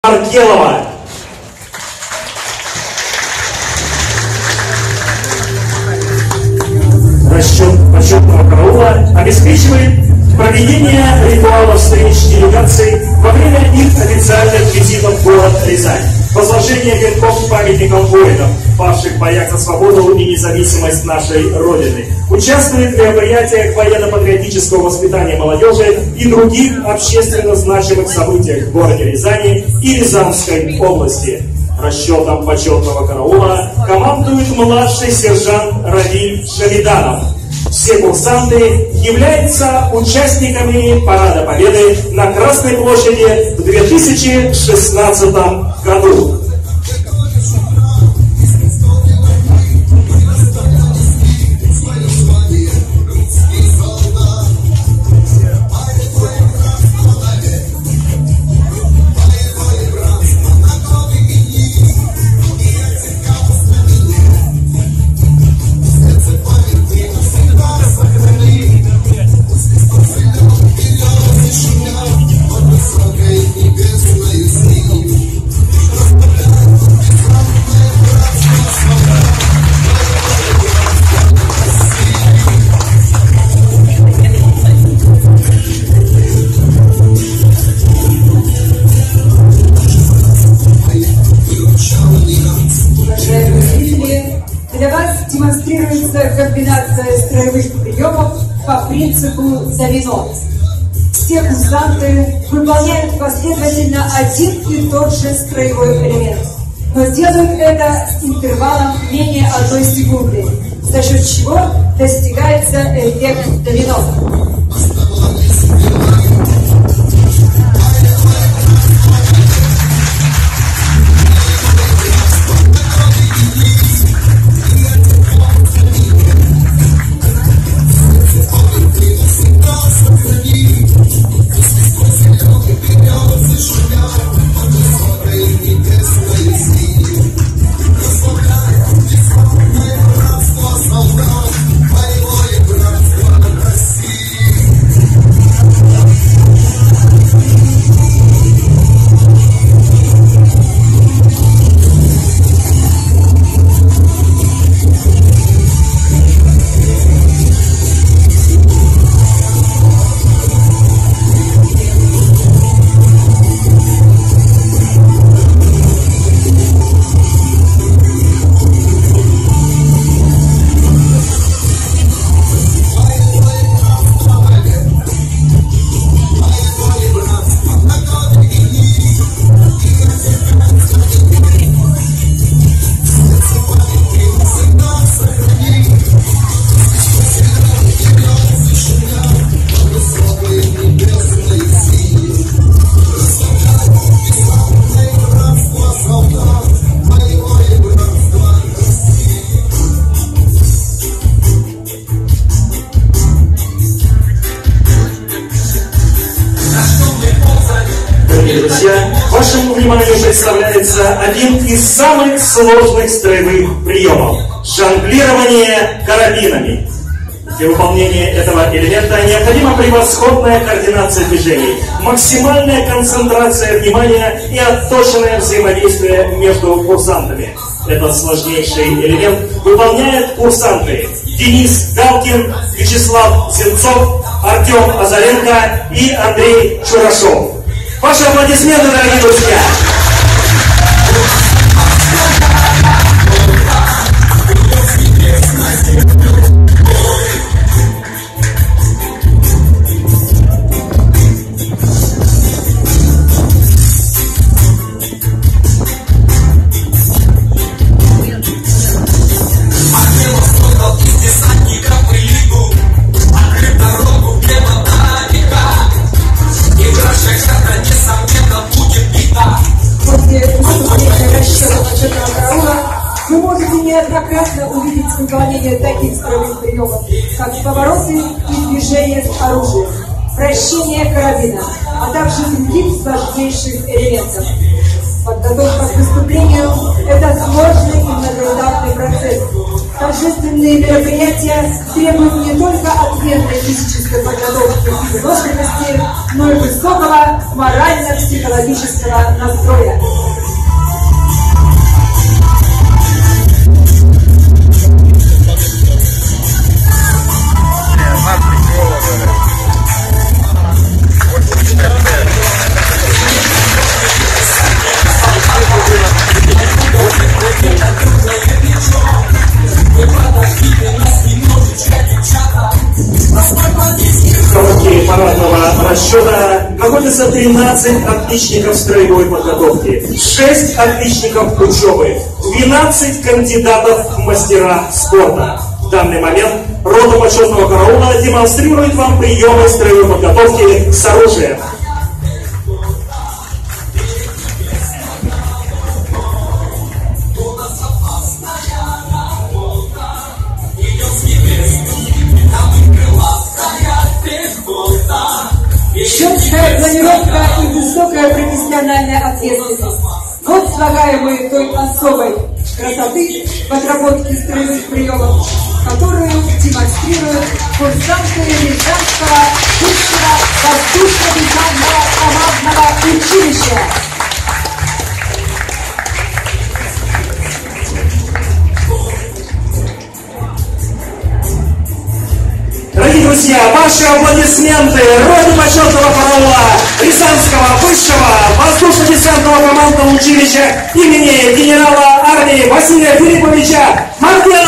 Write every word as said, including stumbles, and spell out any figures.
Маркелова. Расчет почетного караула обеспечивает проведение ритуала встреч делегаций во время их официальных визитов в город Рязань, возложение венков памятникам воинам, павших в боях за свободу и независимость нашей Родины, участвует в мероприятиях военно-патриотического воспитания молодежи и других общественно значимых событиях в городе Рязани и Рязанской области. Расчетом почетного караула командует младший сержант Равиль Шамиданов. Все курсанты являются участниками Парада Победы на Красной площади в две тысячи шестнадцатом году. Комбинация строевых приемов по принципу домино. Все курсанты выполняют последовательно один и тот же строевой элемент, но делают это с интервалом менее одной секунды, за счет чего достигается эффект домино. Друзья, вашему вниманию представляется один из самых сложных строевых приемов – жонглирование карабинами. Для выполнения этого элемента необходима превосходная координация движений, максимальная концентрация внимания и отточенное взаимодействие между курсантами. Этот сложнейший элемент выполняют курсанты Денис Галкин, Вячеслав Зенцов, Артем Азаренко и Андрей Чурашов. Ваши аплодисменты, дорогие друзья! Вы можете неоднократно увидеть выполнение таких строевых приемов, как повороты и движения с оружием, вращение карабина, а также других сложнейших элементов. Подготовка к выступлению – это сложный и многоэтапный процесс, торжественные мероприятия требуют не только отменной физической подготовки и выносливости, но и высокого морально-психологического настроя. В парадного расчета находится тринадцать отличников строевой подготовки, шесть отличников учебы, двенадцать кандидатов в мастера спорта. В данный момент рота почетного караула демонстрирует вам приемы строевой подготовки с оружием. Четкая планировка и высокая профессиональная ответственность. Вот слагаемые той особой красоты в отработке строевых приемов, которую демонстрируют курсанты Рязанского высшего воздушно-десантного командного училища. Дорогие друзья, ваши аплодисменты роте почетного караула Рязанского высшего воздушно-десантного командного училища имени генерала армии Василия Филипповича Маркелова.